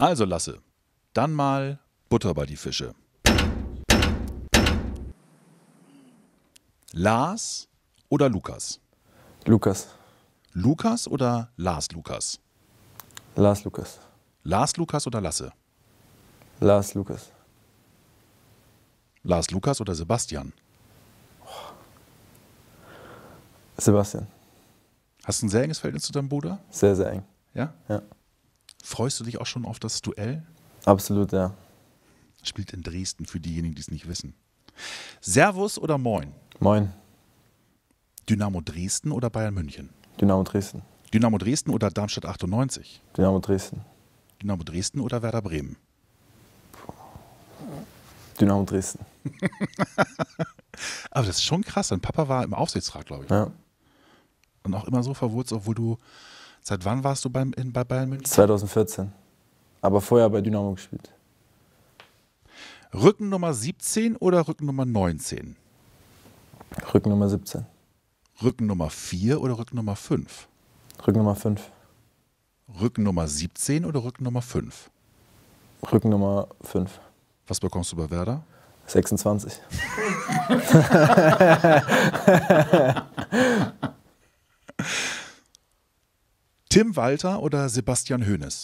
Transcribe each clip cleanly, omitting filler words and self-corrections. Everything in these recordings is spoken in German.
Also Lasse, dann mal Butter bei die Fische. Lars oder Lukas? Lukas. Lukas oder Lars Lukas? Lars Lukas. Lars Lukas oder Lasse? Lars Lukas. Lars Lukas oder Sebastian? Sebastian. Hast du ein sehr enges Verhältnis zu deinem Bruder? Sehr, sehr eng. Ja? Ja. Freust du dich auch schon auf das Duell? Absolut, ja. Spielt in Dresden, für diejenigen, die es nicht wissen. Servus oder Moin? Moin. Dynamo Dresden oder Bayern München? Dynamo Dresden. Dynamo Dresden oder Darmstadt 98? Dynamo Dresden. Dynamo Dresden oder Werder Bremen? Dynamo Dresden. Aber das ist schon krass. Dein Papa war im Aufsichtsrat, glaube ich. Ja. Und auch immer so verwurzelt, obwohl du. Seit wann warst du bei Bayern München? 2014. Aber vorher bei Dynamo gespielt. Rückennummer 17 oder Rückennummer 19? Rückennummer 17. Rückennummer 4 oder Rückennummer 5? Rückennummer 5. Rückennummer 17 oder Rückennummer 5? Rückennummer 5. Was bekommst du bei Werder? 26. Tim Walter oder Sebastian Hoeneß?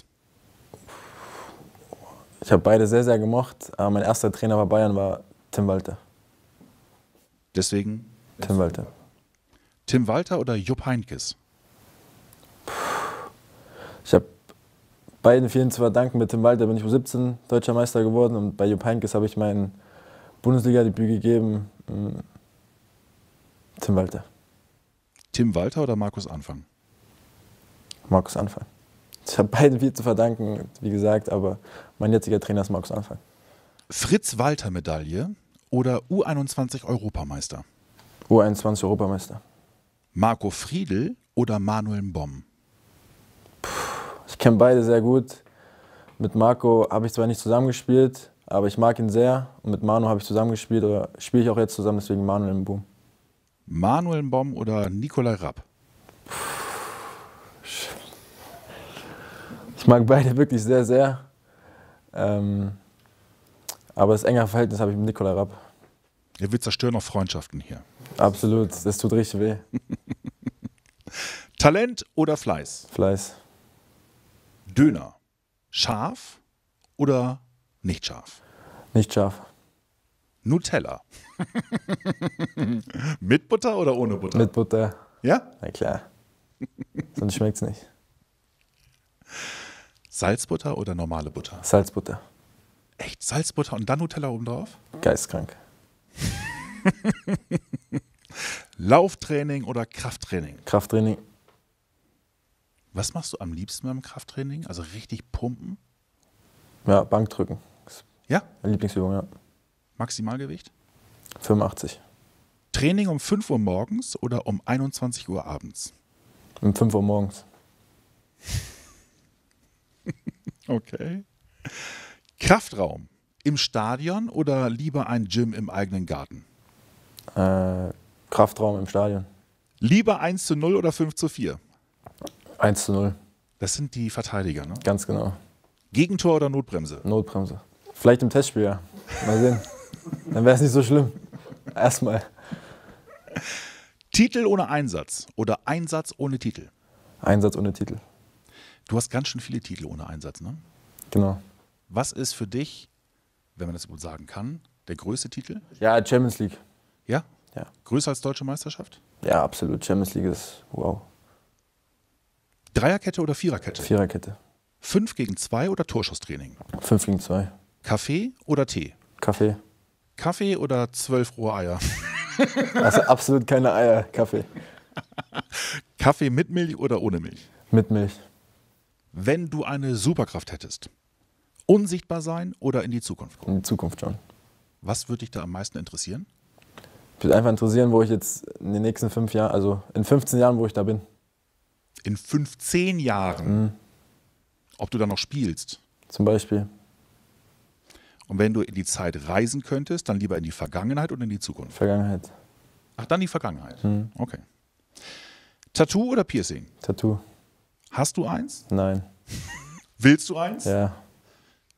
Ich habe beide sehr, sehr gemocht. Aber mein erster Trainer bei Bayern war Tim Walter. Deswegen Tim Walter. Tim Walter oder Jupp Heynckes? Ich habe beiden vielen zu verdanken. Mit Tim Walter bin ich U17 Deutscher Meister geworden und bei Jupp Heynckes habe ich mein Bundesliga-Debüt gegeben. Tim Walter. Tim Walter oder Markus Anfang? Markus Anfang. Ich habe beiden viel zu verdanken, wie gesagt, aber mein jetziger Trainer ist Markus Anfang. Fritz-Walter-Medaille oder U21-Europameister? U21 Europameister. Marco Friedl oder Manuel Bomm? Ich kenne beide sehr gut. Mit Marco habe ich zwar nicht zusammengespielt, aber ich mag ihn sehr. Und mit Manu habe ich zusammengespielt oder spiele ich auch jetzt zusammen, deswegen Manuel Bomm. Manuel Bomm oder Nikolai Rapp? Ich mag beide wirklich sehr, sehr. Aber das engere Verhältnis habe ich mit Nikolai Rapp. Er will zerstören auch Freundschaften hier. Absolut, das tut richtig weh. Talent oder Fleiß? Fleiß. Döner. Scharf oder nicht scharf? Nicht scharf. Nutella. Mit Butter oder ohne Butter? Mit Butter. Ja? Na klar. Sonst schmeckt es nicht. Salzbutter oder normale Butter? Salzbutter. Echt? Salzbutter und dann Nutella obendrauf? Geistkrank. Lauftraining oder Krafttraining? Krafttraining. Was machst du am liebsten beim Krafttraining? Also richtig pumpen? Ja, Bankdrücken. Ja? Meine Lieblingsübung, ja. Maximalgewicht? 85. Training um 5 Uhr morgens oder um 21 Uhr abends? Um 5 Uhr morgens. Okay. Kraftraum im Stadion oder lieber ein Gym im eigenen Garten? Kraftraum im Stadion. Lieber 1:0 oder 5:4? 1:0. Das sind die Verteidiger, ne? Ganz genau. Gegentor oder Notbremse? Notbremse. Vielleicht im Testspiel, ja. Mal sehen. Dann wäre es nicht so schlimm. Erstmal. Titel ohne Einsatz oder Einsatz ohne Titel? Einsatz ohne Titel. Du hast ganz schön viele Titel ohne Einsatz, ne? Genau. Was ist für dich, wenn man das wohl sagen kann, der größte Titel? Ja, Champions League. Ja? Ja. Größer als Deutsche Meisterschaft? Ja, absolut. Champions League ist wow. Dreierkette oder Viererkette? Viererkette. 5 gegen 2 oder Torschusstraining? 5 gegen 2. Kaffee oder Tee? Kaffee. Kaffee oder 12 rohe Eier? Also absolut keine Eier. Kaffee. Kaffee mit Milch oder ohne Milch? Mit Milch. Wenn du eine Superkraft hättest, unsichtbar sein oder in die Zukunft gucken? In die Zukunft schon. Was würde dich da am meisten interessieren? Ich würde einfach interessieren, wo ich jetzt in den nächsten 5 Jahren, also in 15 Jahren, wo ich da bin. In 15 Jahren? Ob du da noch spielst? Zum Beispiel. Und wenn du in die Zeit reisen könntest, dann lieber in die Vergangenheit oder in die Zukunft? Vergangenheit. Ach, dann die Vergangenheit. Okay. Tattoo oder Piercing? Tattoo. Hast du eins? Nein. Willst du eins? Ja.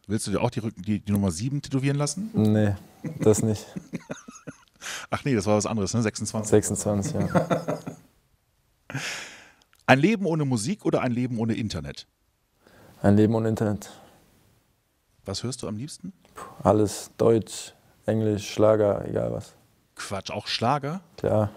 Willst du dir auch die Nummer 7 tätowieren lassen? Nee, das nicht. Ach nee, das war was anderes, ne? 26. 26, ja. Ein Leben ohne Musik oder ein Leben ohne Internet? Ein Leben ohne Internet. Was hörst du am liebsten? Alles Deutsch, Englisch, Schlager, egal was. Quatsch, auch Schlager? Klar.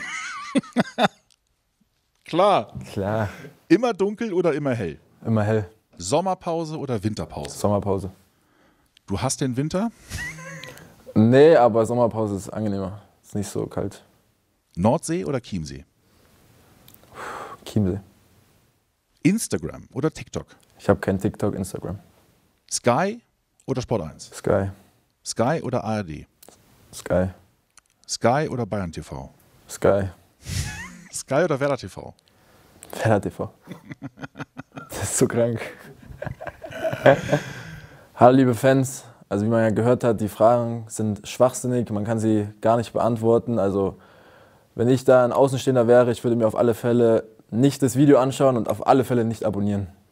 Klar. Klar. Immer dunkel oder immer hell? Immer hell. Sommerpause oder Winterpause? Sommerpause. Du hast den Winter? Nee, aber Sommerpause ist angenehmer. Ist nicht so kalt. Nordsee oder Chiemsee? Chiemsee. Instagram oder TikTok? Ich habe kein TikTok, Instagram. Sky oder Sport 1? Sky. Sky oder ARD? Sky. Sky oder Bayern TV? Sky. Sky oder Werder TV? Werder TV. Das ist so krank. Hallo liebe Fans, also wie man ja gehört hat, die Fragen sind schwachsinnig, man kann sie gar nicht beantworten. Also wenn ich da ein Außenstehender wäre, ich würde mir auf alle Fälle nicht das Video anschauen und auf alle Fälle nicht abonnieren.